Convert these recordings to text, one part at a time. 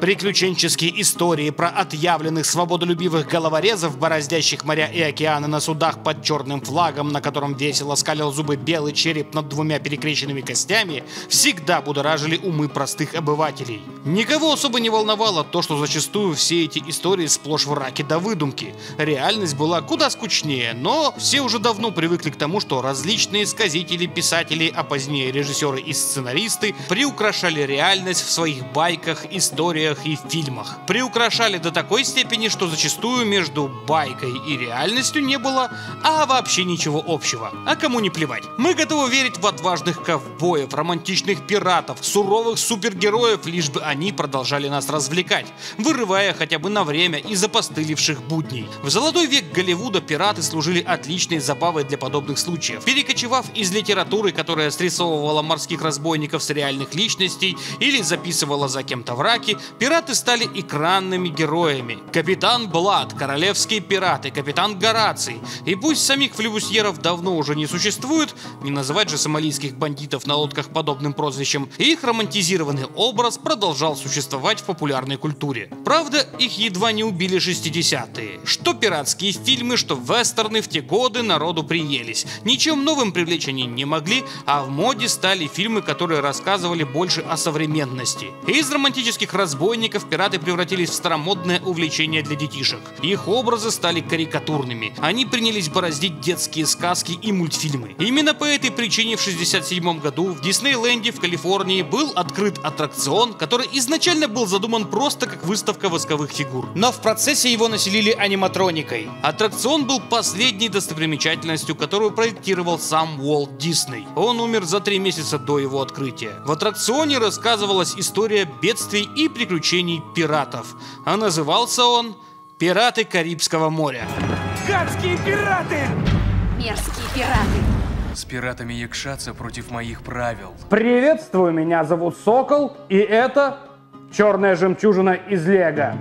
Приключенческие истории про отъявленных свободолюбивых головорезов, бороздящих моря и океаны на судах под черным флагом, на котором весело скалил зубы белый череп над двумя перекрещенными костями, всегда будоражили умы простых обывателей. Никого особо не волновало то, что зачастую все эти истории сплошь враки да выдумки. Реальность была куда скучнее, но все уже давно привыкли к тому, что различные сказители, писатели, а позднее режиссеры и сценаристы приукрашали реальность в своих байках, историях и фильмах. Приукрашали до такой степени, что зачастую между байкой и реальностью не было, вообще ничего общего. А кому не плевать. Мы готовы верить в отважных ковбоев, романтичных пиратов, суровых супергероев, лишь бы они продолжали нас развлекать, вырывая хотя бы на время из опостылевших будней. В золотой век Голливуда пираты служили отличной забавой для подобных случаев. Перекочевав из литературы, которая срисовывала морских разбойников с реальных личностей или записывала за кем-то враки, пираты стали экранными героями. Капитан Блад, королевские пираты, капитан Гораций. И пусть самих флебусьеров давно уже не существует, не называть же сомалийских бандитов на лодках подобным прозвищем, их романтизированный образ продолжал существовать в популярной культуре. Правда, их едва не убили 60-е. Что пиратские фильмы, что вестерны в те годы народу приелись. Ничем новым привлечь они не могли, а в моде стали фильмы, которые рассказывали больше о современности. Из романтических разбойников пираты превратились в старомодное увлечение для детишек. Их образы стали карикатурными. Они принялись бороздить детские сказки и мультфильмы. Именно по этой причине в 1967 году в Диснейленде в Калифорнии был открыт аттракцион, который изначально был задуман просто как выставка восковых фигур. Но в процессе его населили аниматроникой. Аттракцион был последней достопримечательностью, которую проектировал сам Уолт Дисней. Он умер за 3 месяца до его открытия. В аттракционе рассказывалась история бедствий и приключений пиратов. А назывался он «Пираты Карибского моря». Гадские пираты! Мерзкие пираты! С пиратами якшаться против моих правил. Приветствую, меня зовут Сокол, и это черная жемчужина из Лего.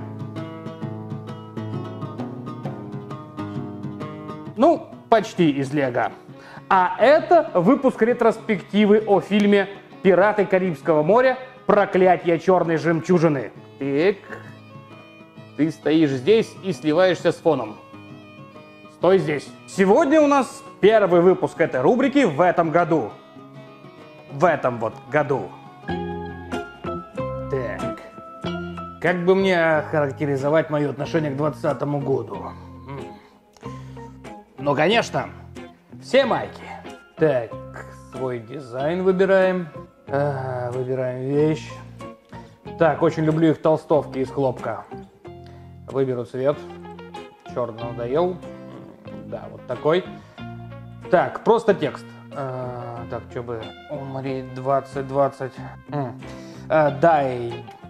Ну, почти из Лего. А это выпуск ретроспективы о фильме «Пираты Карибского моря. Проклятье черной жемчужины». Так, ты стоишь здесь и сливаешься с фоном. Стой здесь. Сегодня у нас первый выпуск этой рубрики в этом году. В этом вот году. Так. Как бы мне характеризовать мое отношение к 2020 году? Ну, конечно, все майки. Так, свой дизайн выбираем. Выбираем вещь. Так, очень люблю их толстовки из хлопка. Выберу цвет. Черный надоел. Да, вот такой. Так, просто текст. Так, что бы... Умри 2020. Дай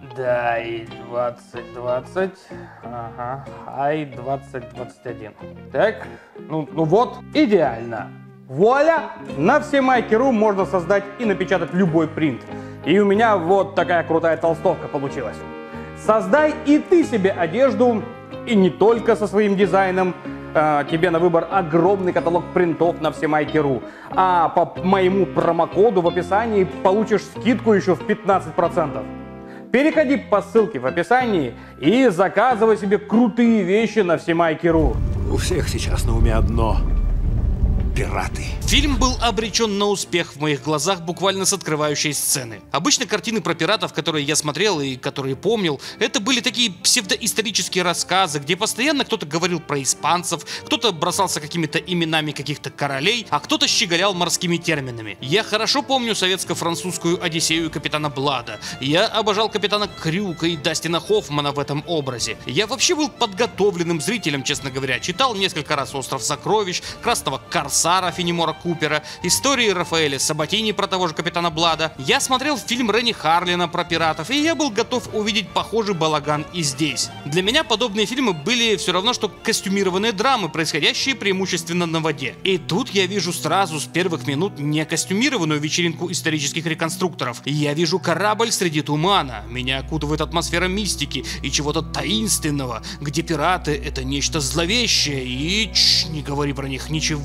2020. Ага. Ай 2021. Так, ну вот, идеально. Вуаля! На все майки.ру можно создать и напечатать любой принт. И у меня вот такая крутая толстовка получилась. Создай и ты себе одежду, и не только со своим дизайном. Тебе на выбор огромный каталог принтов на все майки.ру. А по моему промокоду в описании получишь скидку еще в 15%. Переходи по ссылке в описании и заказывай себе крутые вещи на все майки.ру. У всех сейчас на уме одно. Пираты. Фильм был обречен на успех в моих глазах буквально с открывающей сцены. Обычно картины про пиратов, которые я смотрел и которые помнил, это были такие псевдоисторические рассказы, где постоянно кто-то говорил про испанцев, кто-то бросался какими-то именами каких-то королей, а кто-то щеголял морскими терминами. Я хорошо помню советско-французскую Одиссею капитана Блада. Я обожал капитана Крюка и Дастина Хоффмана в этом образе. Я вообще был подготовленным зрителем, честно говоря. Читал несколько раз «Остров сокровищ», «Красного корсара» Фенемора Купера, истории Рафаэля Сабатини про того же капитана Блада. Я смотрел фильм Ренни Харлина про пиратов, и я был готов увидеть похожий балаган и здесь. Для меня подобные фильмы были все равно, что костюмированные драмы, происходящие преимущественно на воде. И тут я вижу сразу с первых минут не костюмированную вечеринку исторических реконструкторов. Я вижу корабль среди тумана. Меня окутывает атмосфера мистики и чего-то таинственного, где пираты — это нечто зловещее, и не говори про них, ничего не говори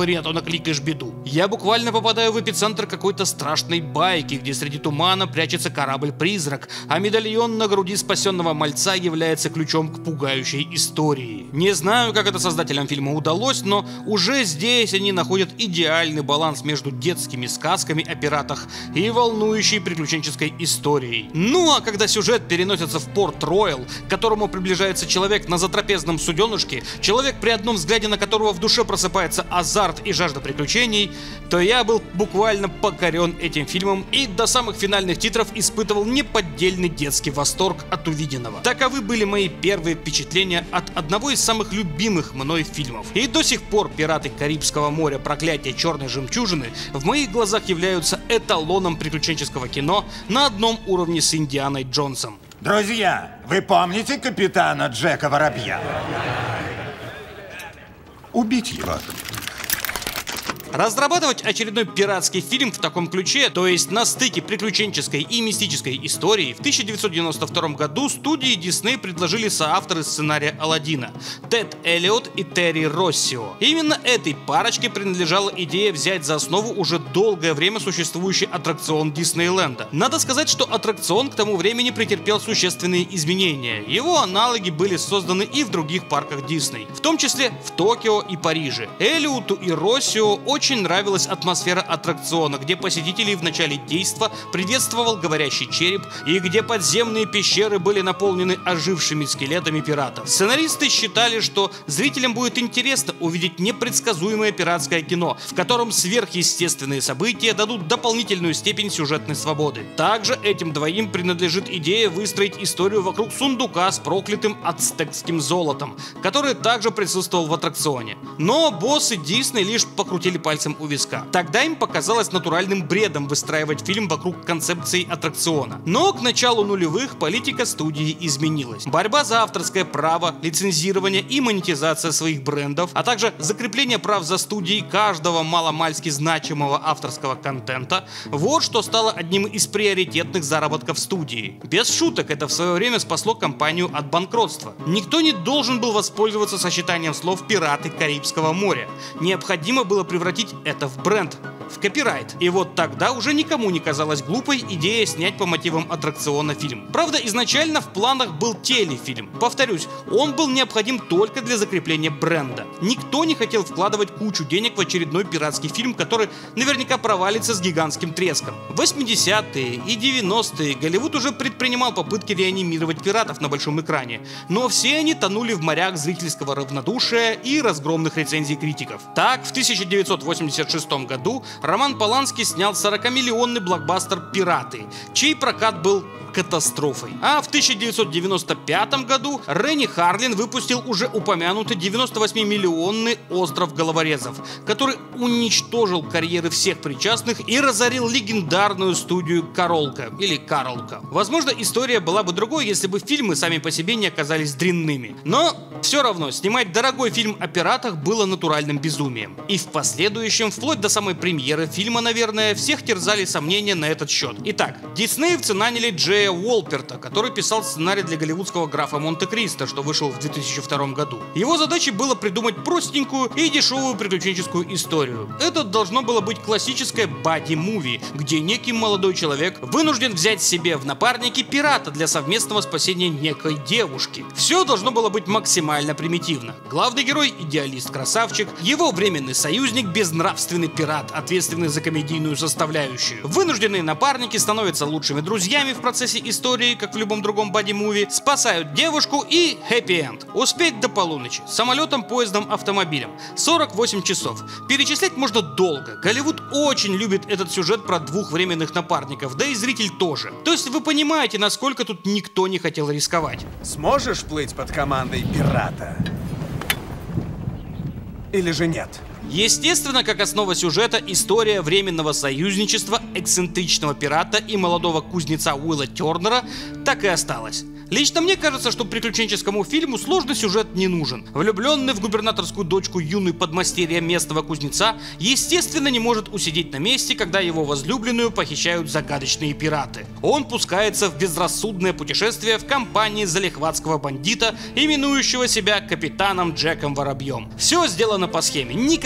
говори, а то накликаешь беду. Я буквально попадаю в эпицентр какой-то страшной байки, где среди тумана прячется корабль-призрак, а медальон на груди спасенного мальца является ключом к пугающей истории. Не знаю, как это создателям фильма удалось, но уже здесь они находят идеальный баланс между детскими сказками о пиратах и волнующей приключенческой историей. Ну а когда сюжет переносится в Порт-Роял, к которому приближается человек на затрапезном суденышке, человек, при одном взгляде на которого в душе просыпается азарт и жажда приключений, то я был буквально покорен этим фильмом и до самых финальных титров испытывал неподдельный детский восторг от увиденного. Таковы были мои первые впечатления от одного из самых любимых мной фильмов. И до сих пор «Пираты Карибского моря. Проклятие черной жемчужины» в моих глазах являются эталоном приключенческого кино на одном уровне с «Индианой Джонсом». Друзья, вы помните капитана Джека Воробья? Убить его. Разрабатывать очередной пиратский фильм в таком ключе, то есть на стыке приключенческой и мистической истории, в 1992 году студии Disney предложили соавторы сценария Аладдина Тед Эллиот и Терри Россио. Именно этой парочке принадлежала идея взять за основу уже долгое время существующий аттракцион Диснейленда. Надо сказать, что аттракцион к тому времени претерпел существенные изменения. Его аналоги были созданы и в других парках Disney, в том числе в Токио и Париже. Эллиоту и Россио очень нравилась атмосфера аттракциона, где посетителей в начале действа приветствовал говорящий череп и где подземные пещеры были наполнены ожившими скелетами пиратов. Сценаристы считали, что зрителям будет интересно увидеть непредсказуемое пиратское кино, в котором сверхъестественные события дадут дополнительную степень сюжетной свободы. Также этим двоим принадлежит идея выстроить историю вокруг сундука с проклятым ацтекским золотом, который также присутствовал в аттракционе. Но боссы Disney лишь покрутили пальцем у виска. Тогда им показалось натуральным бредом выстраивать фильм вокруг концепции аттракциона. Но к началу нулевых политика студии изменилась. Борьба за авторское право, лицензирование и монетизация своих брендов, а также закрепление прав за студией каждого маломальски значимого авторского контента — вот что стало одним из приоритетных заработков студии. Без шуток, это в свое время спасло компанию от банкротства. Никто не должен был воспользоваться сочетанием слов «Пираты Карибского моря». Необходимо было превратить это в бренд, в копирайт. И вот тогда уже никому не казалась глупой идея снять по мотивам аттракциона фильм. Правда, изначально в планах был телефильм. Повторюсь, он был необходим только для закрепления бренда. Никто не хотел вкладывать кучу денег в очередной пиратский фильм, который наверняка провалится с гигантским треском. В 80-е и 90-е Голливуд уже предпринимал попытки реанимировать пиратов на большом экране, но все они тонули в морях зрительского равнодушия и разгромных рецензий критиков. Так, в 1986 году Роман Полански снял 40-миллионный блокбастер «Пираты», чей прокат был катастрофой. А в 1995 году Ренни Харлин выпустил уже упомянутый 98-миллионный «Остров головорезов», который уничтожил карьеры всех причастных и разорил легендарную студию Каролка или Карлка. Возможно, история была бы другой, если бы фильмы сами по себе не оказались дрянными. Но все равно снимать дорогой фильм о пиратах было натуральным безумием. И в последующем, вплоть до самой премьеры фильма, наверное, всех терзали сомнения на этот счет. Итак, диснеевцы наняли Джея Уолперта, который писал сценарий для голливудского «Графа Монте-Кристо», что вышел в 2002 году. Его задачей было придумать простенькую и дешевую приключенческую историю. Это должно было быть классическое бадди-муви, где некий молодой человек вынужден взять себе в напарники пирата для совместного спасения некой девушки. Все должно было быть максимально примитивно. Главный герой — идеалист-красавчик, его временный союзник — безнравственный пират, ответственный за комедийную составляющую. Вынужденные напарники становятся лучшими друзьями в процессе истории, как в любом другом бадди-муви, спасают девушку и хэппи-энд. Успеть до полуночи. Самолетом, поездом, автомобилем. 48 часов. Перечислять можно долго. Голливуд очень любит этот сюжет про двух временных напарников, да и зритель тоже. То есть вы понимаете, насколько тут никто не хотел рисковать. Сможешь плыть под командой пирата? Или же нет? Естественно, как основа сюжета, история временного союзничества эксцентричного пирата и молодого кузнеца Уилла Тернера так и осталась. Лично мне кажется, что приключенческому фильму сложный сюжет не нужен. Влюбленный в губернаторскую дочку юный подмастерья местного кузнеца, естественно, не может усидеть на месте, когда его возлюбленную похищают загадочные пираты. Он пускается в безрассудное путешествие в компании залихватского бандита, именующего себя капитаном Джеком Воробьем. Все сделано по схеме, никакой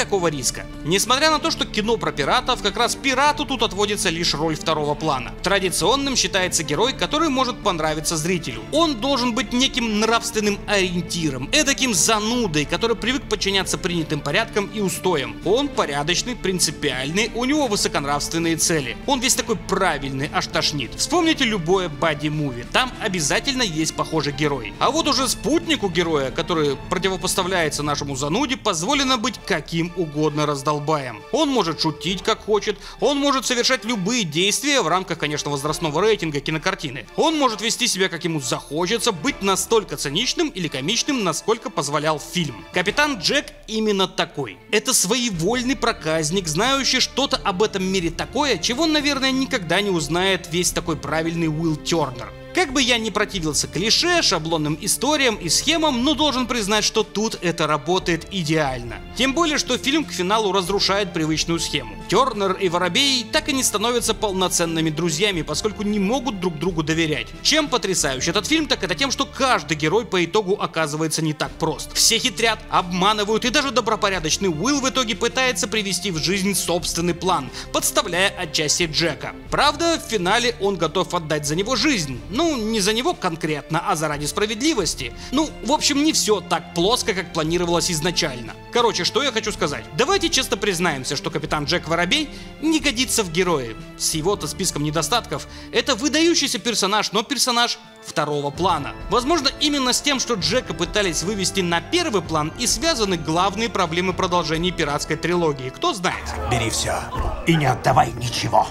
никакого риска. Несмотря на то, что кино про пиратов, как раз пирату тут отводится лишь роль второго плана. Традиционным считается герой, который может понравиться зрителю. Он должен быть неким нравственным ориентиром, эдаким занудой, который привык подчиняться принятым порядкам и устоям. Он порядочный, принципиальный, у него высоконравственные цели. Он весь такой правильный, аж тошнит. Вспомните любое бадди-муви, там обязательно есть похожий герой. А вот уже спутнику героя, который противопоставляется нашему зануде, позволено быть каким угодно раздолбаем. Он может шутить как хочет, он может совершать любые действия в рамках, конечно, возрастного рейтинга кинокартины. Он может вести себя как ему захочется, быть настолько циничным или комичным, насколько позволял фильм. Капитан Джек именно такой. Это своевольный проказник, знающий что-то об этом мире такое, чего, наверное, никогда не узнает весь такой правильный Уилл Тернер. Как бы я ни противился клише, шаблонным историям и схемам, но должен признать, что тут это работает идеально. Тем более, что фильм к финалу разрушает привычную схему. Тернер и Воробей так и не становятся полноценными друзьями, поскольку не могут друг другу доверять. Чем потрясающий этот фильм, так это тем, что каждый герой по итогу оказывается не так прост. Все хитрят, обманывают, и даже добропорядочный Уилл в итоге пытается привести в жизнь собственный план, подставляя отчасти Джека. Правда, в финале он готов отдать за него жизнь. Ну, не за него конкретно, а заради справедливости. Ну, в общем, не все так плоско, как планировалось изначально. Короче, что я хочу сказать. Давайте честно признаемся, что капитан Джек Воробей не годится в герои. С его-то списком недостатков, это выдающийся персонаж, но персонаж второго плана. Возможно, именно с тем, что Джека пытались вывести на первый план, и связаны главные проблемы продолжения пиратской трилогии. Кто знает? Бери все и не отдавай ничего.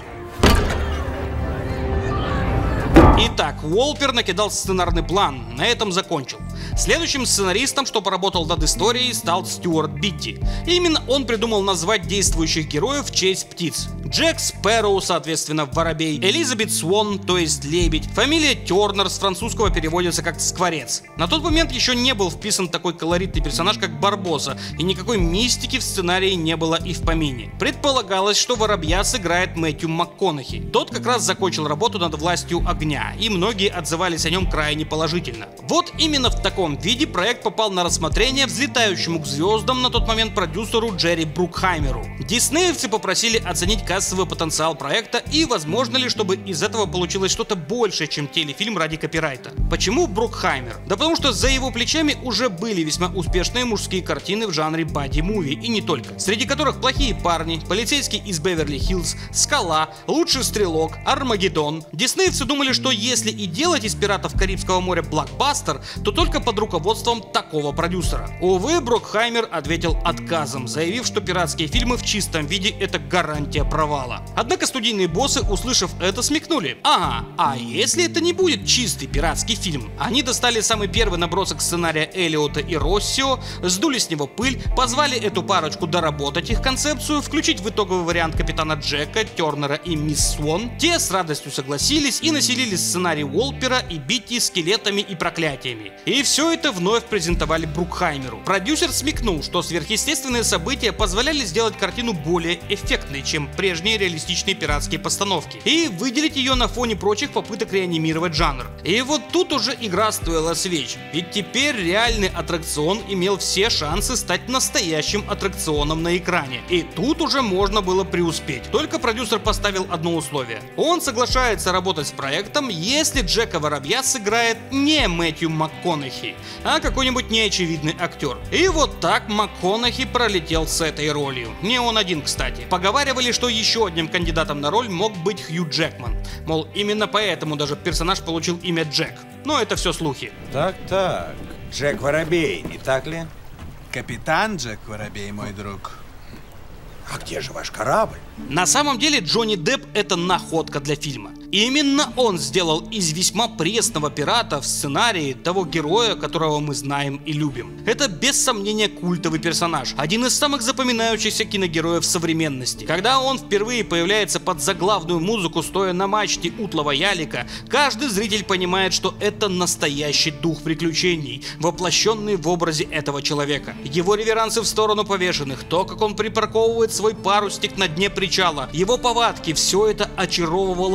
Итак, Уолпер накидал сценарный план, на этом закончил. Следующим сценаристом, что поработал над историей, стал Стюарт Битти. Именно он придумал назвать действующих героев в честь птиц. Джек Спэроу, соответственно, Воробей, Элизабет Свон, то есть Лебедь. Фамилия Тернер с французского переводится как Скворец. На тот момент еще не был вписан такой колоритный персонаж, как Барбоса, и никакой мистики в сценарии не было и в помине. Предполагалось, что Воробья сыграет Мэтью МакКонахи. Тот как раз закончил работу над «Властью огня», и многие отзывались о нем крайне положительно. Вот именно в таком виде проект попал на рассмотрение взлетающему к звездам на тот момент продюсеру Джерри Брукхаймеру. Диснеевцы попросили оценить кассовый потенциал проекта и возможно ли, чтобы из этого получилось что-то большее, чем телефильм ради копирайта. Почему Брукхаймер? Да потому что за его плечами уже были весьма успешные мужские картины в жанре бадди-муви, и не только. Среди которых «Плохие парни», «Полицейский из Беверли-Хиллз», «Скала», «Лучший стрелок», «Армагеддон». Диснеевцы думали, что если и делать из «Пиратов Карибского моря» блокбастер, то только под руководством такого продюсера. Увы, Брукхаймер ответил отказом, заявив, что пиратские фильмы в чистом виде — это гарантия провала. Однако студийные боссы, услышав это, смекнули. Ага, а если это не будет чистый пиратский фильм? Они достали самый первый набросок сценария Эллиота и Россио, сдули с него пыль, позвали эту парочку доработать их концепцию, включить в итоговый вариант капитана Джека, Тернера и мисс Свон. Те с радостью согласились и населили сценарий Уолпера и Битти скелетами и проклятиями. И все это вновь презентовали Брукхаймеру. Продюсер смекнул, что сверхъестественные события позволяли сделать картину более эффектной, чем прежние реалистичные пиратские постановки, и выделить ее на фоне прочих попыток реанимировать жанр. И вот тут уже игра стоила свеч, ведь теперь реальный аттракцион имел все шансы стать настоящим аттракционом на экране. И тут уже можно было преуспеть. Только продюсер поставил одно условие. Он соглашается работать с проектом, если Джека Воробья сыграет не Мэтью МакКонахи, а какой-нибудь неочевидный актер. И вот так МакКонахи пролетел с этой ролью. Не он один, кстати. Поговаривали, что еще одним кандидатом на роль мог быть Хью Джекман. Мол, именно поэтому даже персонаж получил имя Джек. Но это все слухи. Так. Джек Воробей, не так ли? Капитан Джек Воробей, мой друг. А где же ваш корабль? На самом деле Джонни Депп — это находка для фильма. И именно он сделал из весьма пресного пирата в сценарии того героя, которого мы знаем и любим. Это без сомнения культовый персонаж, один из самых запоминающихся киногероев современности. Когда он впервые появляется под заглавную музыку, стоя на мачте утлого ялика, каждый зритель понимает, что это настоящий дух приключений, воплощенный в образе этого человека. Его реверансы в сторону повешенных, то, как он припарковывает свой парусник на дне причала, его повадки — все это очаровывало буквально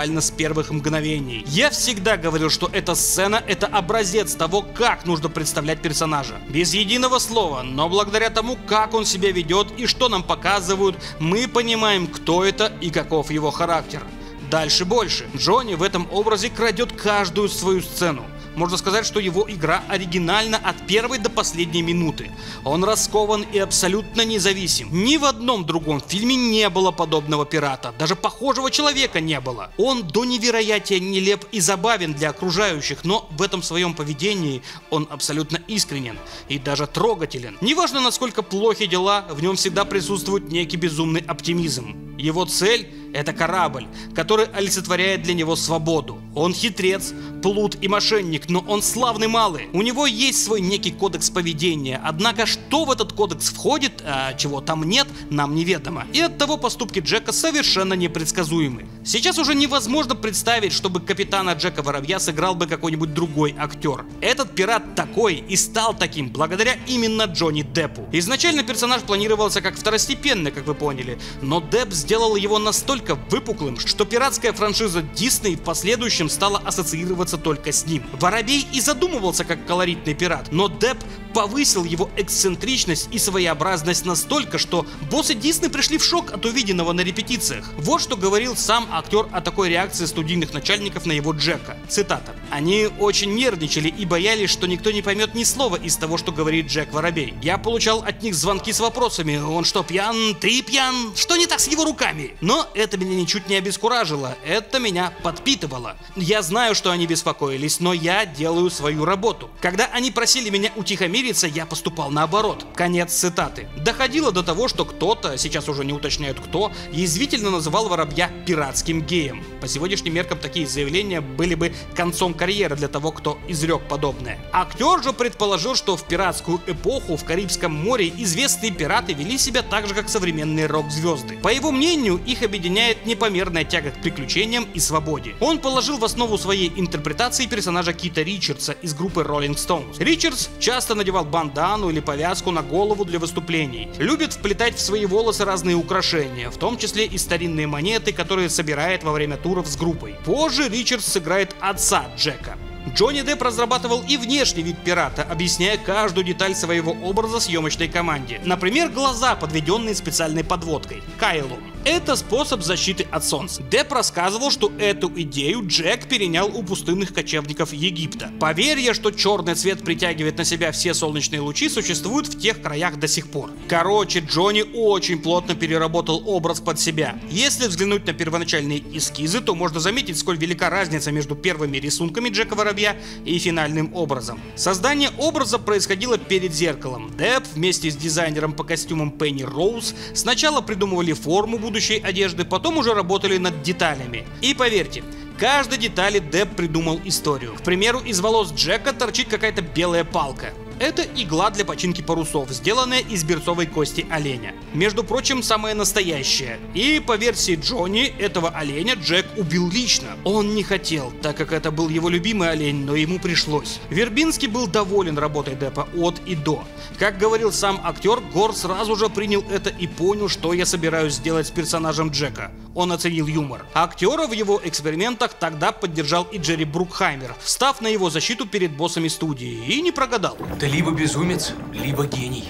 буквально с первых мгновений. Я всегда говорил, что эта сцена — это образец того, как нужно представлять персонажа. Без единого слова, но благодаря тому, как он себя ведет и что нам показывают, мы понимаем, кто это и каков его характер. Дальше больше. Джонни в этом образе крадет каждую свою сцену. Можно сказать, что его игра оригинальна от первой до последней минуты. Он раскован и абсолютно независим. Ни в одном другом фильме не было подобного пирата. Даже похожего человека не было. Он до невероятия нелеп и забавен для окружающих, но в этом своем поведении он абсолютно искренен и даже трогателен. Неважно, насколько плохи дела, в нем всегда присутствует некий безумный оптимизм. Его цель — это корабль, который олицетворяет для него свободу. Он хитрец, плут и мошенник, но он славный малый. У него есть свой некий кодекс поведения, однако что в этот кодекс входит, а чего там нет, нам неведомо. И оттого поступки Джека совершенно непредсказуемы. Сейчас уже невозможно представить, чтобы капитана Джека Воробья сыграл бы какой-нибудь другой актер. Этот пират такой и стал таким благодаря именно Джонни Деппу. Изначально персонаж планировался как второстепенный, как вы поняли, но Депп сделал его настолько выпуклым, что пиратская франшиза Disney в последующем стала ассоциироваться только с ним. Воробей и задумывался как колоритный пират, но Депп повысил его эксцентричность и своеобразность настолько, что боссы Disney пришли в шок от увиденного на репетициях. Вот что говорил сам актер о такой реакции студийных начальников на его Джека. Цитата. «Они очень нервничали и боялись, что никто не поймет ни слова из того, что говорит Джек Воробей. Я получал от них звонки с вопросами: он что, пьян? Ты пьян? Что не так с его руками?» Но это меня ничуть не обескуражило, это меня подпитывало. Я знаю, что они беспокоились, но я делаю свою работу. Когда они просили меня утихомириться, я поступал наоборот. Конец цитаты. Доходило до того, что кто-то, сейчас уже не уточняют кто, язвительно называл Воробья пиратским геем. По сегодняшним меркам такие заявления были бы концом карьеры для того, кто изрек подобное. Актер же предположил, что в пиратскую эпоху в Карибском море известные пираты вели себя так же, как современные рок-звезды. По его мнению, их объединяет непомерная тяга к приключениям и свободе. Он положил в основу своей интерпретации персонажа Кита Ричардса из группы Rolling Stones. Ричардс часто надевал бандану или повязку на голову для выступлений. Любит вплетать в свои волосы разные украшения, в том числе и старинные монеты, которые собирает во время туров с группой. Позже Ричардс сыграет отца Джека. Джонни Депп разрабатывал и внешний вид пирата, объясняя каждую деталь своего образа съемочной команде. Например, глаза, подведенные специальной подводкой – кайлом. Это способ защиты от солнца. Депп рассказывал, что эту идею Джек перенял у пустынных кочевников Египта. Поверье, что черный цвет притягивает на себя все солнечные лучи, существует в тех краях до сих пор. Короче, Джонни очень плотно переработал образ под себя. Если взглянуть на первоначальные эскизы, то можно заметить, сколь велика разница между первыми рисунками Джека Воробья и финальным образом. Создание образа происходило перед зеркалом. Депп вместе с дизайнером по костюмам Пенни Роуз сначала придумывали форму будущей одежды, потом уже работали над деталями. И поверьте, каждой детали Депп придумал историю. К примеру, из волос Джека торчит какая-то белая палка. Это игла для починки парусов, сделанная из берцовой кости оленя. Между прочим, самая настоящая. И по версии Джонни, этого оленя Джек убил лично. Он не хотел, так как это был его любимый олень, но ему пришлось. Вербинский был доволен работой Деппа от и до. Как говорил сам актер, Гор сразу же принял это и понял, что я собираюсь сделать с персонажем Джека. Он оценил юмор. Актера в его экспериментах тогда поддержал и Джерри Брукхаймер, встав на его защиту перед боссами студии, и не прогадал. Ты либо безумец, либо гений.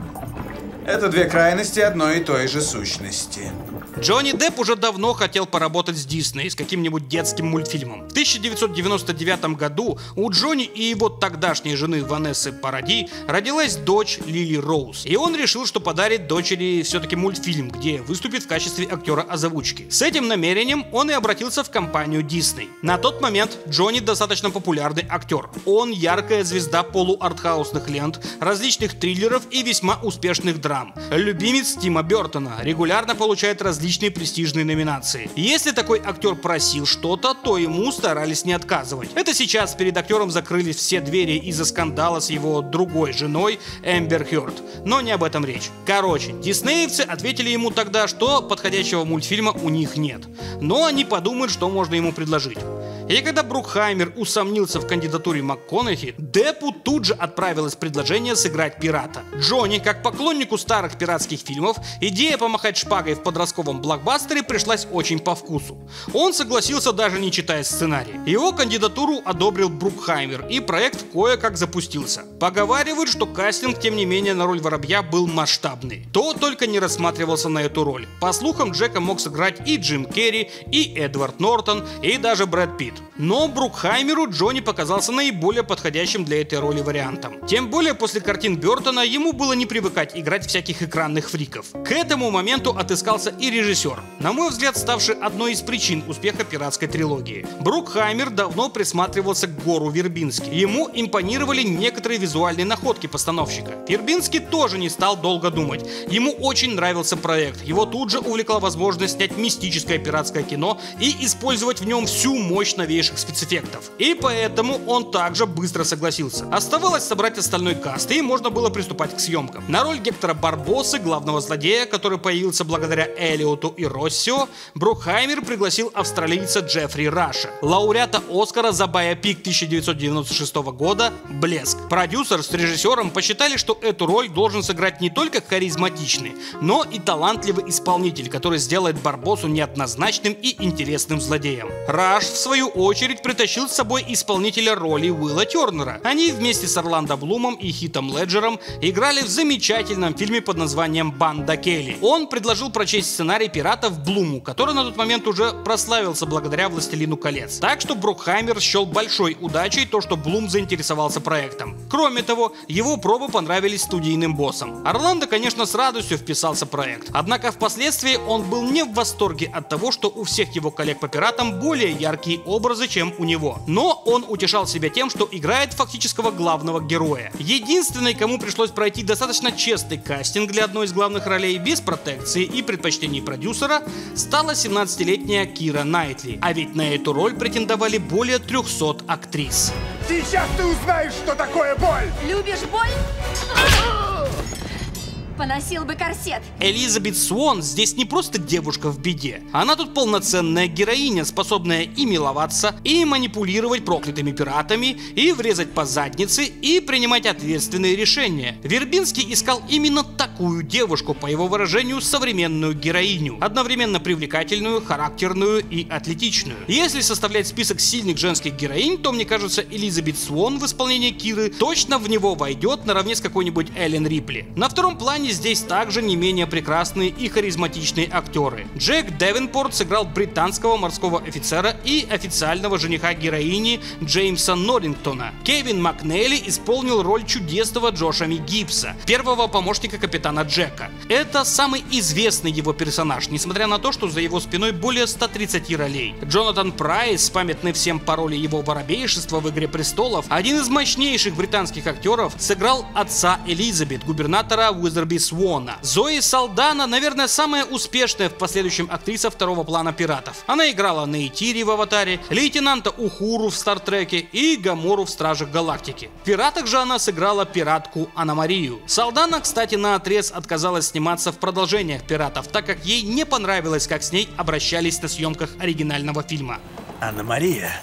Это две крайности одной и той же сущности. Джонни Депп уже давно хотел поработать с Дисней, с каким-нибудь детским мультфильмом. В 1999 году у Джонни и его тогдашней жены Ванессы Паради родилась дочь Лили Роуз. И он решил, что подарит дочери все-таки мультфильм, где выступит в качестве актера озвучки. С этим намерением он и обратился в компанию Disney. На тот момент Джонни достаточно популярный актер. Он яркая звезда полуартхаусных лент, различных триллеров и весьма успешных драм. Любимец Тима Бертона, регулярно получает различные престижные номинации. Если такой актер просил что-то, то ему старались не отказывать. Это сейчас перед актером закрылись все двери из-за скандала с его другой женой Эмбер Хёрд. Но не об этом речь. Короче, диснеевцы ответили ему тогда, что подходящего мультфильма у них нет. Но они подумают, что можно ему предложить. И когда Брукхаймер усомнился в кандидатуре МакКонахи, Деппу тут же отправилось предложение сыграть пирата. Джонни, как поклоннику старых пиратских фильмов, идея помахать шпагой в подростковом блокбастере пришлась очень по вкусу. Он согласился, даже не читая сценарий. Его кандидатуру одобрил Брукхаймер, и проект кое-как запустился. Поговаривают, что кастинг, тем не менее, на роль Воробья был масштабный. То только не рассматривался на эту роль. По слухам, Джека мог сыграть и Джим Керри, и Эдвард Нортон, и даже Брэд Питт. Но Брукхаймеру Джонни показался наиболее подходящим для этой роли вариантом. Тем более после картин Бёртона ему было не привыкать играть всяких экранных фриков. К этому моменту отыскался и режиссер, на мой взгляд, ставший одной из причин успеха пиратской трилогии. Брукхаймер давно присматривался к Гору Вербински. Ему импонировали некоторые визуальные находки постановщика. Вербински тоже не стал долго думать. Ему очень нравился проект. Его тут же увлекла возможность снять мистическое пиратское кино и использовать в нем всю мощь новейших спецэффектов. И поэтому он также быстро согласился. Оставалось собрать остальной каст, и можно было приступать к съемкам. На роль Гектора Барбосы, главного злодея, который появился благодаря Эллиоту и Россио, Брукхаймер пригласил австралийца Джеффри Раша, лауреата Оскара за байопик 1996 года «Блеск». Продюсер с режиссером посчитали, что эту роль должен сыграть не только харизматичный, но и талантливый исполнитель, который сделает Барбосу неоднозначным и интересным злодеем. Раш, в свою очередь, притащил с собой исполнителя роли Уилла Тернера. Они вместе с Орландо Блумом и Хитом Леджером играли в замечательном фильме под названием «Банда Келли». Он предложил прочесть сценарий пиратов Блуму, который на тот момент уже прославился благодаря «Властелину колец». Так что Брукхаймер счел большой удачей то, что Блум заинтересовался проектом. Кроме того, его пробы понравились студийным боссам. Орландо, конечно, с радостью вписался в проект. Однако впоследствии он был не в восторге от того, что у всех его коллег по пиратам более яркие образы, чем у него. Но он утешал себя тем, что играет фактического главного героя. Единственной, кому пришлось пройти достаточно честный кастинг для одной из главных ролей без протекции и предпочтений продюсера, стала 17-летняя Кира Найтли. А ведь на эту роль претендовали более 300 актрис. Сейчас ты узнаешь, что такое боль! Любишь боль? Поносил бы корсет. Элизабет Свон здесь не просто девушка в беде. Она тут полноценная героиня, способная и миловаться, и манипулировать проклятыми пиратами, и врезать по заднице, и принимать ответственные решения. Вербински искал именно такую девушку, по его выражению, современную героиню. Одновременно привлекательную, характерную и атлетичную. Если составлять список сильных женских героинь, то, мне кажется, Элизабет Свон в исполнении Киры точно в него войдет наравне с какой-нибудь Эллен Рипли. На втором плане здесь также не менее прекрасные и харизматичные актеры. Джек Девенпорт сыграл британского морского офицера и официального жениха героини Джеймса Норрингтона. Кевин Макнелли исполнил роль чудесного Джоша Гибса, первого помощника капитана Джека. Это самый известный его персонаж, несмотря на то, что за его спиной более 130 ролей. Джонатан Прайс, памятный всем по роли его воробейшества в «Игре престолов», один из мощнейших британских актеров, сыграл отца Элизабет, губернатора Уизерби Свона. Зои Салдана, наверное, самая успешная в последующем актриса второго плана пиратов. Она играла Нейтири в «Аватаре», лейтенанта Ухуру в «Стартреке» и Гамору в «Стражах Галактики». В «Пиратах» же она сыграла пиратку Анна-Марию. Салдана, кстати, наотрез отказалась сниматься в продолжениях «Пиратов», так как ей не понравилось, как с ней обращались на съемках оригинального фильма. Анна-Мария.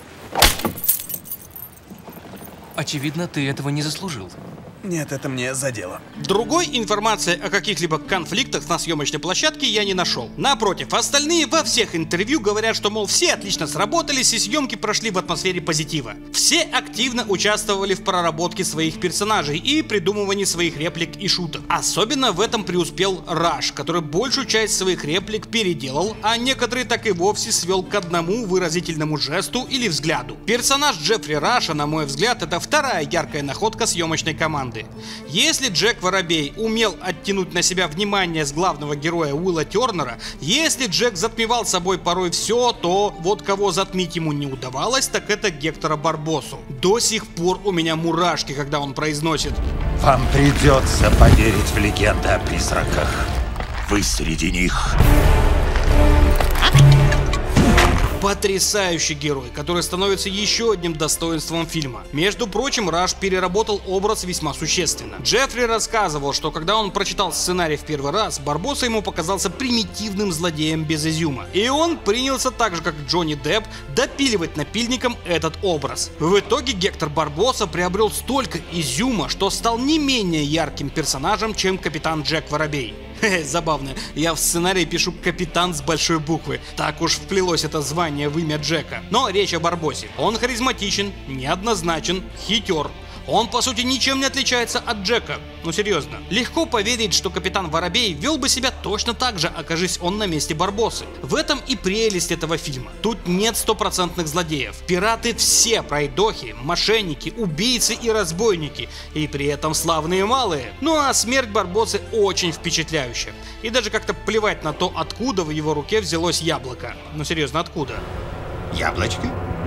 Очевидно, ты этого не заслужил. Нет, это мне задело. Другой информации о каких-либо конфликтах на съемочной площадке я не нашел. Напротив, остальные во всех интервью говорят, что, мол, все отлично сработались и съемки прошли в атмосфере позитива. Все активно участвовали в проработке своих персонажей и придумывании своих реплик и шуток. Особенно в этом преуспел Раш, который большую часть своих реплик переделал, а некоторые так и вовсе свел к одному выразительному жесту или взгляду. Персонаж Джеффри Раша, на мой взгляд, это вторая яркая находка съемочной команды. Если Джек Воробей умел оттянуть на себя внимание с главного героя Уилла Тернера, если Джек затмевал собой порой все, то вот кого затмить ему не удавалось, так это Гектора Барбосу. До сих пор у меня мурашки, когда он произносит: «Вам придется поверить в легенды о призраках. Вы среди них». Потрясающий герой, который становится еще одним достоинством фильма. Между прочим, Раш переработал образ весьма существенно. Джеффри рассказывал, что когда он прочитал сценарий в первый раз, Барбоса ему показался примитивным злодеем без изюма. И он принялся так же, как Джонни Депп, допиливать напильником этот образ. В итоге Гектор Барбоса приобрел столько изюма, что стал не менее ярким персонажем, чем капитан Джек Воробей. Забавно, я в сценарии пишу «Капитан» с большой буквы. Так уж вплелось это звание в имя Джека. Но речь о Барбосе. Он харизматичен, неоднозначен, хитер. Он, по сути, ничем не отличается от Джека. Ну серьезно. Легко поверить, что капитан Воробей вел бы себя точно так же, окажись он на месте Барбосы. В этом и прелесть этого фильма. Тут нет стопроцентных злодеев. Пираты все пройдохи, мошенники, убийцы и разбойники. И при этом славные малые. Ну а смерть Барбосы очень впечатляющая. И даже как-то плевать на то, откуда в его руке взялось яблоко. Ну серьезно, откуда? Яблочко?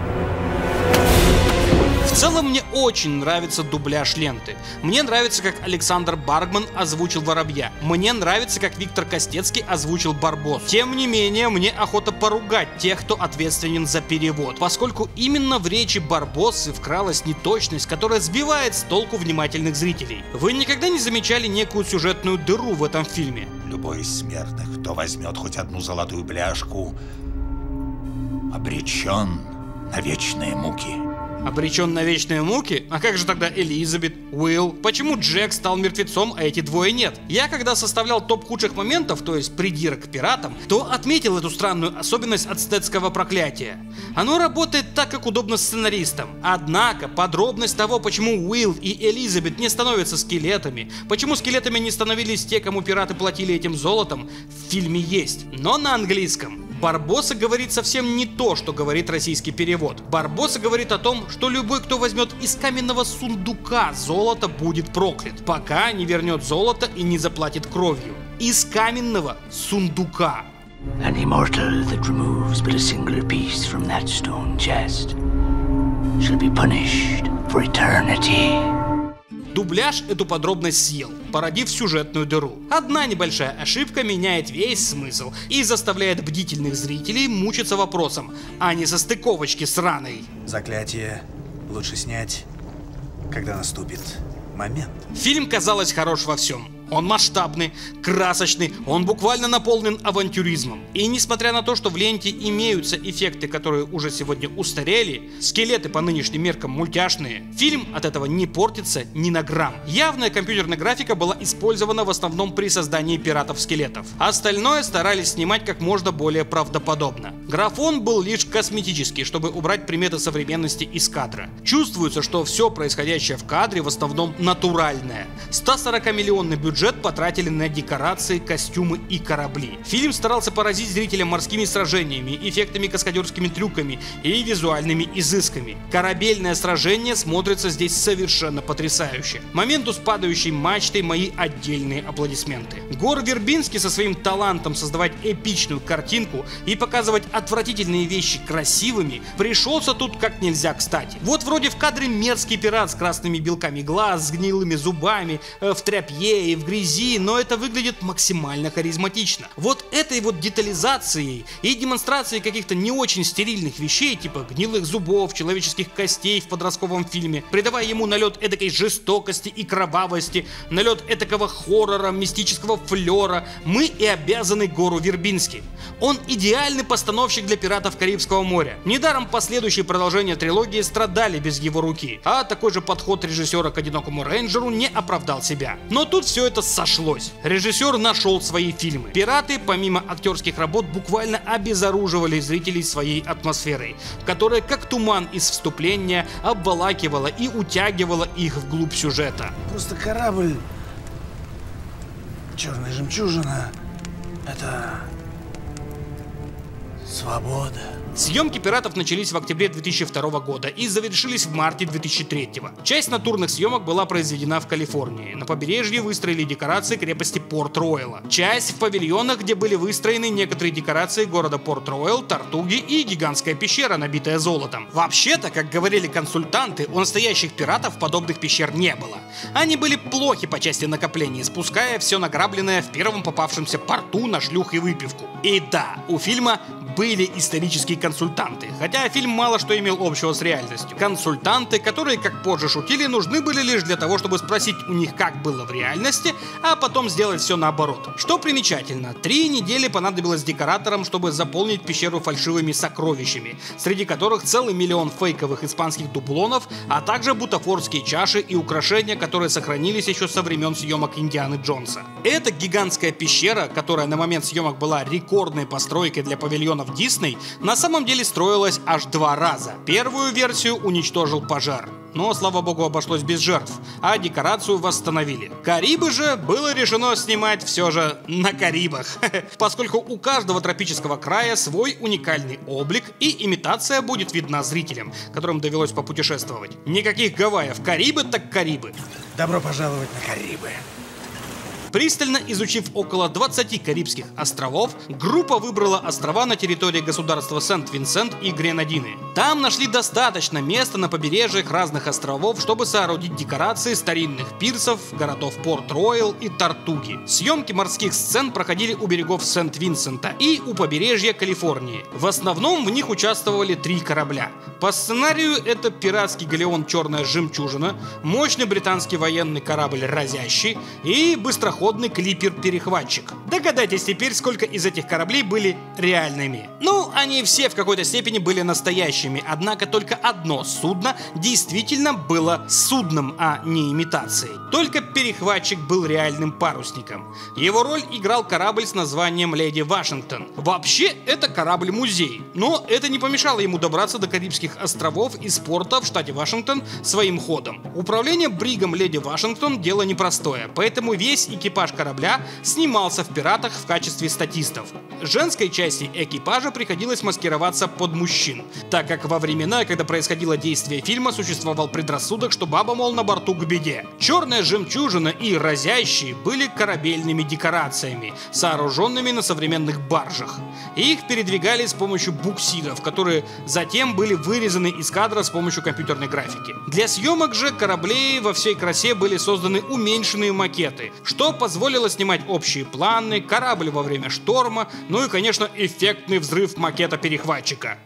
В целом мне очень нравится дубляж ленты. Мне нравится, как Александр Баргман озвучил Воробья. Мне нравится, как Виктор Костецкий озвучил Барбосу. Тем не менее, мне охота поругать тех, кто ответственен за перевод, поскольку именно в речи Барбосы вкралась неточность, которая сбивает с толку внимательных зрителей. Вы никогда не замечали некую сюжетную дыру в этом фильме? Любой из смертных, кто возьмет хоть одну золотую бляшку, обречен на вечные муки. Обречен на вечные муки? А как же тогда Элизабет, Уилл? Почему Джек стал мертвецом, а эти двое нет? Я когда составлял топ худших моментов, то есть придирок к пиратам, то отметил эту странную особенность ацтекского проклятия. Оно работает так, как удобно сценаристам. Однако подробность того, почему Уилл и Элизабет не становятся скелетами, почему скелетами не становились те, кому пираты платили этим золотом, в фильме есть, но на английском. Барбоса говорит совсем не то, что говорит российский перевод. Барбоса говорит о том, что любой, кто возьмет из каменного сундука золото, будет проклят, пока не вернет золото и не заплатит кровью. Из каменного сундука. Any mortal that removes but a single piece from that stone chest shall be punished for eternity. Дубляж эту подробность съел, породив сюжетную дыру. Одна небольшая ошибка меняет весь смысл и заставляет бдительных зрителей мучиться вопросом, а не со стыковочки сраной. Заклятие лучше снять, когда наступит момент. Фильм, казалось, хорош во всем. Он масштабный, красочный, он буквально наполнен авантюризмом. И несмотря на то, что в ленте имеются эффекты, которые уже сегодня устарели, скелеты по нынешним меркам мультяшные, фильм от этого не портится ни на грамм. Явная компьютерная графика была использована в основном при создании пиратов-скелетов. Остальное старались снимать как можно более правдоподобно. Графон был лишь косметический, чтобы убрать приметы современности из кадра. Чувствуется, что все происходящее в кадре в основном натуральное. 140-миллионный бюджет потратили на декорации, костюмы и корабли. Фильм старался поразить зрителя морскими сражениями, эффектами, каскадерскими трюками и визуальными изысками. Корабельное сражение смотрится здесь совершенно потрясающе. Моменту с падающей мачтой мои отдельные аплодисменты. Гор Вербинский со своим талантом создавать эпичную картинку и показывать отвратительные вещи красивыми пришелся тут как нельзя кстати. Вот вроде в кадре мерзкий пират с красными белками глаз, с гнилыми зубами, в тряпье и в грязи, но это выглядит максимально харизматично. Вот этой вот детализацией и демонстрацией каких-то не очень стерильных вещей, типа гнилых зубов, человеческих костей в подростковом фильме, придавая ему налет эдакой жестокости и кровавости, налет эдакого хоррора, мистического флера, мы и обязаны Гору Вербински. Он идеальный постановщик для пиратов Карибского моря. Недаром последующие продолжения трилогии страдали без его руки, а такой же подход режиссера к Одинокому рейнджеру не оправдал себя. Но тут все это сошлось. Режиссер нашел свои фильмы. Пираты, помимо актерских работ, буквально обезоруживали зрителей своей атмосферой, которая как туман из вступления обволакивала и утягивала их вглубь сюжета. Просто корабль, черная жемчужина, это свобода. Съемки «Пиратов» начались в октябре 2002 года и завершились в марте 2003. Часть натурных съемок была произведена в Калифорнии. На побережье выстроили декорации крепости Порт-Ройла. Часть в павильонах, где были выстроены некоторые декорации города Порт-Ройл, Тартуги и гигантская пещера, набитая золотом. Вообще-то, как говорили консультанты, у настоящих пиратов подобных пещер не было. Они были плохи по части накопления, спуская все награбленное в первом попавшемся порту на шлюх и выпивку. И да, у фильма были исторические консультанты, хотя фильм мало что имел общего с реальностью. Консультанты, которые, как позже шутили, нужны были лишь для того, чтобы спросить у них, как было в реальности, а потом сделать все наоборот. Что примечательно, 3 недели понадобилось декораторам, чтобы заполнить пещеру фальшивыми сокровищами, среди которых целый миллион фейковых испанских дублонов, а также бутафорские чаши и украшения, которые сохранились еще со времен съемок Индианы Джонса. Эта гигантская пещера, которая на момент съемок была рекордной постройкой для павильонов Дисней, на самом деле строилась аж 2 раза. Первую версию уничтожил пожар. Но, слава богу, обошлось без жертв, а декорацию восстановили. Карибы же было решено снимать все же на Карибах, поскольку у каждого тропического края свой уникальный облик, и имитация будет видна зрителям, которым довелось попутешествовать. Никаких Гавайев, Карибы так Карибы. Добро пожаловать на Карибы. Пристально изучив около 20 Карибских островов, группа выбрала острова на территории государства Сент-Винсент и Гренадины. Там нашли достаточно места на побережьях разных островов, чтобы соорудить декорации старинных пирсов, городов Порт-Роял и Тортуги. Съемки морских сцен проходили у берегов Сент-Винсента и у побережья Калифорнии. В основном в них участвовали 3 корабля. По сценарию это пиратский галеон «Черная жемчужина», мощный британский военный корабль «Разящий» и быстроходный клипер-перехватчик. Догадайтесь теперь, сколько из этих кораблей были реальными. Ну, они все в какой-то степени были настоящими, однако только одно судно действительно было судном, а не имитацией. Только перехватчик был реальным парусником. Его роль играл корабль с названием «Леди Вашингтон». Вообще, это корабль-музей, но это не помешало ему добраться до Карибских островов из порта в штате Вашингтон своим ходом. Управление бригом «Леди Вашингтон» дело непростое, поэтому весь экипаж корабля снимался в «Пиратах» в качестве статистов. Женской части экипажа приходилось маскироваться под мужчин, так как во времена, когда происходило действие фильма, существовал предрассудок, что баба, мол, на борту к беде. «Черная жемчужина» и «Разящий» были корабельными декорациями, сооруженными на современных баржах. Их передвигали с помощью буксиров, которые затем были вырезаны из кадра с помощью компьютерной графики. Для съемок же кораблей во всей красе были созданы уменьшенные макеты, что позволило снимать общие планы, корабль во время шторма, ну и, конечно, эффектный взрыв макета перехватчика.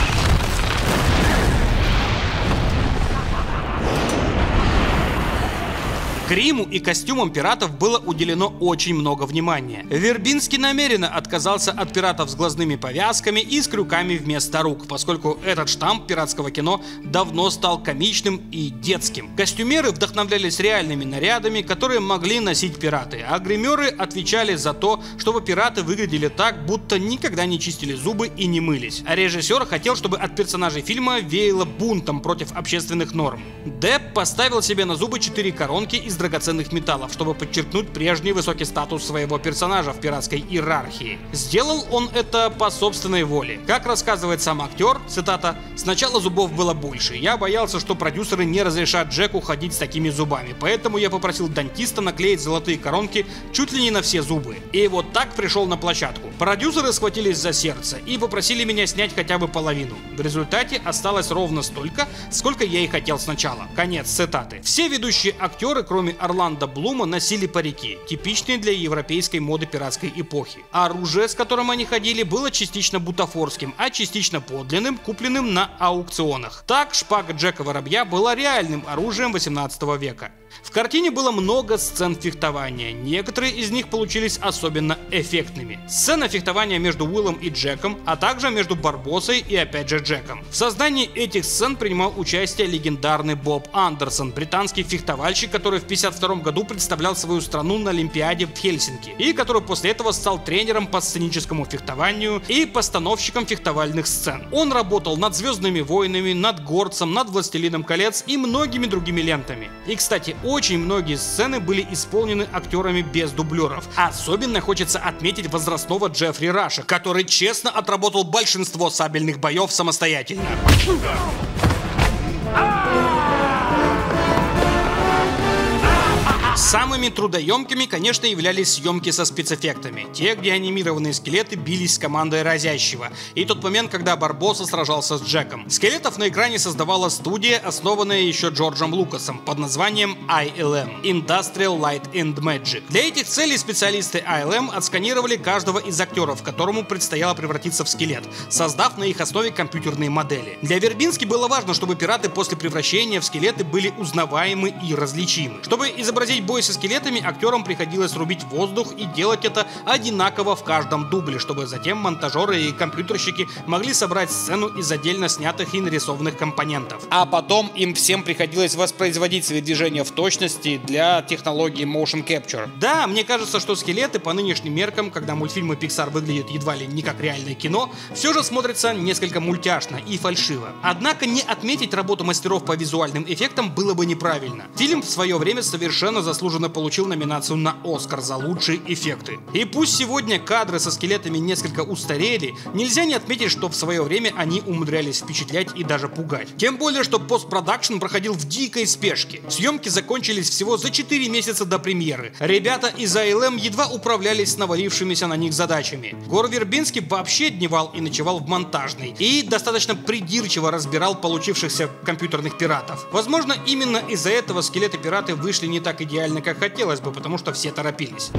Гриму и костюмам пиратов было уделено очень много внимания. Вербинский намеренно отказался от пиратов с глазными повязками и с крюками вместо рук, поскольку этот штамп пиратского кино давно стал комичным и детским. Костюмеры вдохновлялись реальными нарядами, которые могли носить пираты, а гримеры отвечали за то, чтобы пираты выглядели так, будто никогда не чистили зубы и не мылись. А режиссер хотел, чтобы от персонажей фильма веяло бунтом против общественных норм. Депп поставил себе на зубы 4 коронки из драгоценных металлов, чтобы подчеркнуть прежний высокий статус своего персонажа в пиратской иерархии. Сделал он это по собственной воле. Как рассказывает сам актер, цитата: «Сначала зубов было больше. Я боялся, что продюсеры не разрешат Джеку ходить с такими зубами, поэтому я попросил дантиста наклеить золотые коронки чуть ли не на все зубы. И вот так пришел на площадку. Продюсеры схватились за сердце и попросили меня снять хотя бы половину. В результате осталось ровно столько, сколько я и хотел сначала». Конец цитаты. Все ведущие актеры, кроме Орландо Блума, носили парики, типичные для европейской моды пиратской эпохи. Оружие, с которым они ходили, было частично бутафорским, а частично подлинным, купленным на аукционах. Так, шпага Джека Воробья была реальным оружием 18 века. В картине было много сцен фехтования, некоторые из них получились особенно эффектными. Сцена фехтования между Уиллом и Джеком, а также между Барбоссой и опять же Джеком. В создании этих сцен принимал участие легендарный Боб Андерсон, британский фехтовальщик, который в 1952 году представлял свою страну на Олимпиаде в Хельсинки, и который после этого стал тренером по сценическому фехтованию и постановщиком фехтовальных сцен. Он работал над «Звездными войнами», над «Горцем», над «Властелином колец» и многими другими лентами. И, кстати, очень многие сцены были исполнены актерами без дублеров. Особенно хочется отметить возрастного Джеффри Раша, который честно отработал большинство сабельных боев самостоятельно. Самыми трудоемкими, конечно, являлись съемки со спецэффектами. Те, где анимированные скелеты бились с командой разящего. И тот момент, когда Барбосса сражался с Джеком. Скелетов на экране создавала студия, основанная еще Джорджем Лукасом, под названием ILM – Industrial Light and Magic. Для этих целей специалисты ILM отсканировали каждого из актеров, которому предстояло превратиться в скелет, создав на их основе компьютерные модели. Для Вербински было важно, чтобы пираты после превращения в скелеты были узнаваемы и различимы. Чтобы изобразить бой со скелетами, актерам приходилось рубить воздух и делать это одинаково в каждом дубле, чтобы затем монтажеры и компьютерщики могли собрать сцену из отдельно снятых и нарисованных компонентов. А потом им всем приходилось воспроизводить свои движения в точности для технологии Motion Capture. Да, мне кажется, что скелеты по нынешним меркам, когда мультфильмы Pixar выглядят едва ли не как реальное кино, все же смотрятся несколько мультяшно и фальшиво. Однако не отметить работу мастеров по визуальным эффектам было бы неправильно. Фильм в свое время совершенно заслуженно получил номинацию на Оскар за лучшие эффекты. И пусть сегодня кадры со скелетами несколько устарели, нельзя не отметить, что в свое время они умудрялись впечатлять и даже пугать. Тем более, что постпродакшн проходил в дикой спешке. Съемки закончились всего за 4 месяца до премьеры. Ребята из ILM едва управлялись с навалившимися на них задачами. Гор Вербински вообще дневал и ночевал в монтажной и достаточно придирчиво разбирал получившихся компьютерных пиратов. Возможно, именно из-за этого скелеты-пираты вышли не так идеально, как хотелось бы, потому что все торопились.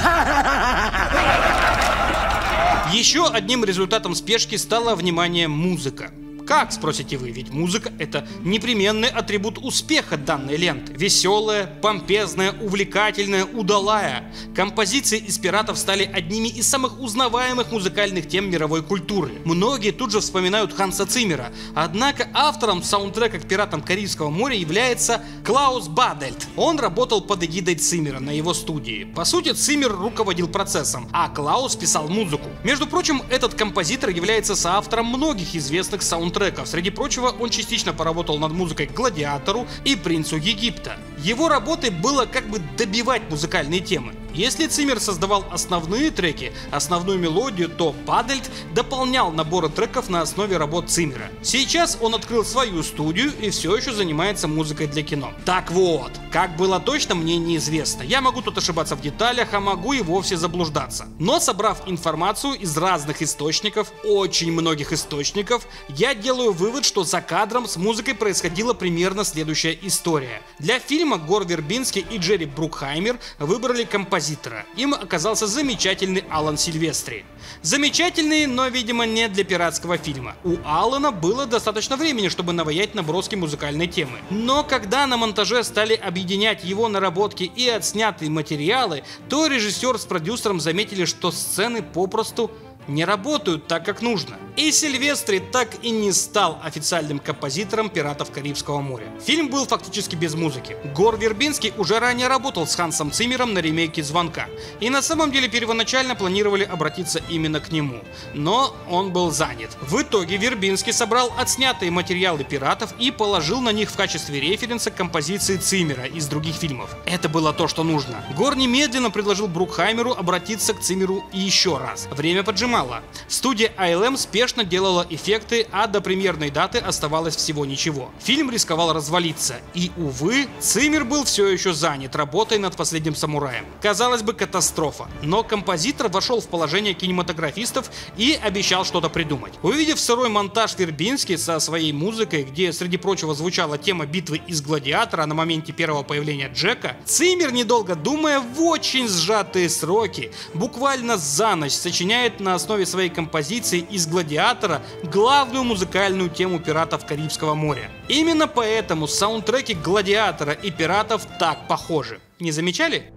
Еще одним результатом спешки стала, внимание, музыка. Как, спросите вы, ведь музыка — это непременный атрибут успеха данной ленты. Веселая, помпезная, увлекательная, удалая. Композиции из «Пиратов» стали одними из самых узнаваемых музыкальных тем мировой культуры. Многие тут же вспоминают Ханса Циммера. Однако автором саундтрека к «Пиратам Карибского моря» является Клаус Бадельт. Он работал под эгидой Циммера на его студии. По сути, Циммер руководил процессом, а Клаус писал музыку. Между прочим, этот композитор является соавтором многих известных саундтреков. Среди прочего, он частично поработал над музыкой к «Гладиатору» и «Принцу Египта». Его работой было как бы добивать музыкальные темы. Если Циммер создавал основные треки, основную мелодию, то Бадельт дополнял наборы треков на основе работ Циммера. Сейчас он открыл свою студию и все еще занимается музыкой для кино. Так вот, как было точно, мне неизвестно. Я могу тут ошибаться в деталях, а могу и вовсе заблуждаться. Но собрав информацию из разных источников, очень многих источников, я делаю вывод, что за кадром с музыкой происходила примерно следующая история. Для фильма Гор Вербински и Джерри Брукхаймер выбрали композитора. Им оказался замечательный Алан Сильвестри. Замечательный, но, видимо, не для пиратского фильма. У Алана было достаточно времени, чтобы наваять наброски музыкальной темы. Но когда на монтаже стали объединять его наработки и отснятые материалы, то режиссер с продюсером заметили, что сцены попросту не работают так, как нужно. И Сильвестри так и не стал официальным композитором «Пиратов Карибского моря». Фильм был фактически без музыки. Гор Вербински уже ранее работал с Хансом Циммером на ремейке «Звонка». И на самом деле первоначально планировали обратиться именно к нему. Но он был занят. В итоге Вербински собрал отснятые материалы «Пиратов» и положил на них в качестве референса композиции Циммера из других фильмов. Это было то, что нужно. Гор немедленно предложил Брукхаймеру обратиться к Циммеру еще раз. Время поджимало. Студия ILM спешно делала эффекты, а до премьерной даты оставалось всего ничего. Фильм рисковал развалиться, и, увы, Циммер был все еще занят работой над «Последним самураем». Казалось бы, катастрофа, но композитор вошел в положение кинематографистов и обещал что-то придумать. Увидев сырой монтаж Вербински со своей музыкой, где, среди прочего, звучала тема битвы из «Гладиатора» на моменте первого появления Джека, Циммер, недолго думая, в очень сжатые сроки, буквально за ночь сочиняет на основе своей композиции из «Гладиатора» главную музыкальную тему «Пиратов Карибского моря». Именно поэтому саундтреки «Гладиатора» и «Пиратов» так похожи. Не замечали?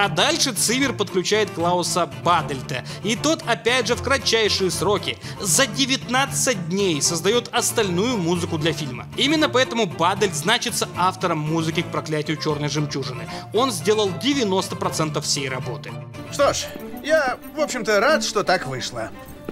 А дальше Циммер подключает Клауса Бадельта, и тот опять же в кратчайшие сроки, за 19 дней создает остальную музыку для фильма. Именно поэтому Бадельт значится автором музыки к «Проклятию черной жемчужины». Он сделал 90% всей работы. Что ж, я, в общем-то, рад, что так вышло.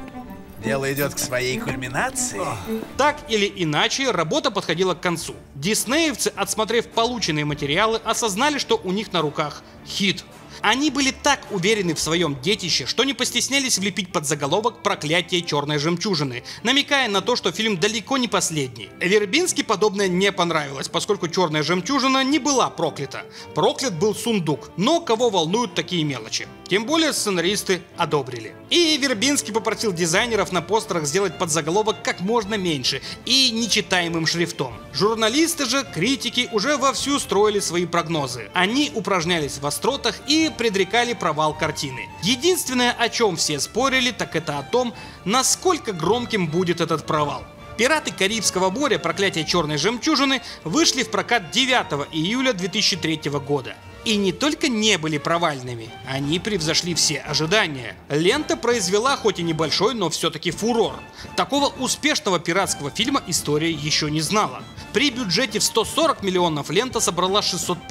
Дело идет к своей кульминации. Так или иначе, работа подходила к концу. Диснеевцы, отсмотрев полученные материалы, осознали, что у них на руках хит. Они были так уверены в своем детище, что не постеснялись влепить под заголовок «Проклятие черной жемчужины», намекая на то, что фильм далеко не последний. Вербински подобное не понравилось, поскольку черная жемчужина не была проклята. Проклят был сундук, но кого волнуют такие мелочи? Тем более сценаристы одобрили. И Вербински попросил дизайнеров на постерах сделать подзаголовок как можно меньше и нечитаемым шрифтом. Журналисты же, критики уже вовсю строили свои прогнозы. Они упражнялись в остротах и предрекали провал картины. Единственное, о чем все спорили, так это о том, насколько громким будет этот провал. «Пираты Карибского моря. Проклятие черной жемчужины» вышли в прокат 9 июля 2003 года. И не только не были провальными, они превзошли все ожидания. Лента произвела хоть и небольшой, но все-таки фурор. Такого успешного пиратского фильма история еще не знала. При бюджете в 140 миллионов лента собрала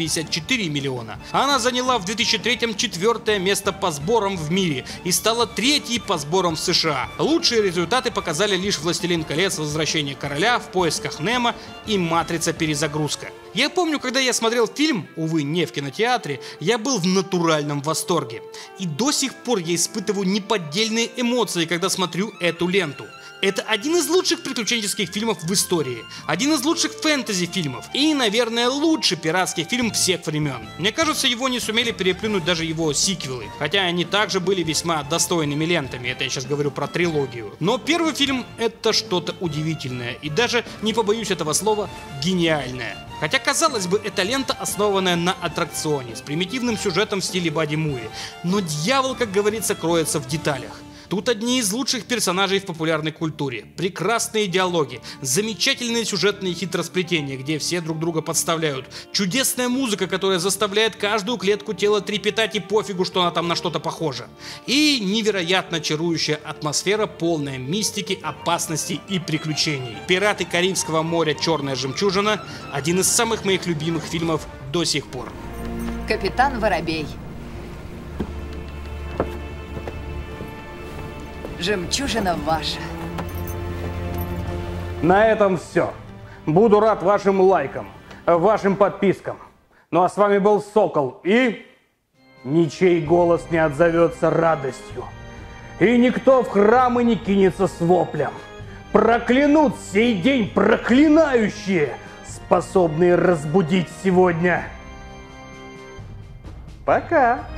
654 миллиона. Она заняла в 2003-м 4-е место по сборам в мире и стала 3-й по сборам в США. Лучшие результаты показали лишь «Властелин колец. Возвращение короля», «В поисках Немо» и «Матрица. Перезагрузка». Я помню, когда я смотрел фильм, увы, не в кинотеатре, я был в натуральном восторге. И до сих пор я испытываю неподдельные эмоции, когда смотрю эту ленту. Это один из лучших приключенческих фильмов в истории, один из лучших фэнтези-фильмов и, наверное, лучший пиратский фильм всех времен. Мне кажется, его не сумели переплюнуть даже его сиквелы, хотя они также были весьма достойными лентами, это я сейчас говорю про трилогию. Но первый фильм — это что-то удивительное и даже, не побоюсь этого слова, гениальное. Хотя, казалось бы, эта лента, основанная на аттракционе, с примитивным сюжетом в стиле боди-муви, но дьявол, как говорится, кроется в деталях. Тут одни из лучших персонажей в популярной культуре, прекрасные диалоги, замечательные сюжетные хитросплетения, где все друг друга подставляют, чудесная музыка, которая заставляет каждую клетку тела трепетать и пофигу, что она там на что-то похожа, и невероятно чарующая атмосфера, полная мистики, опасности и приключений. «Пираты Карибского моря. Черная жемчужина» — один из самых моих любимых фильмов до сих пор. Капитан Воробей. Жемчужина ваша. На этом все. Буду рад вашим лайкам, вашим подпискам. Ну а с вами был Сокол, и ничей голос не отзовется радостью. И никто в храмы не кинется с воплем. Проклянут сей день проклинающие, способные разбудить сегодня. Пока.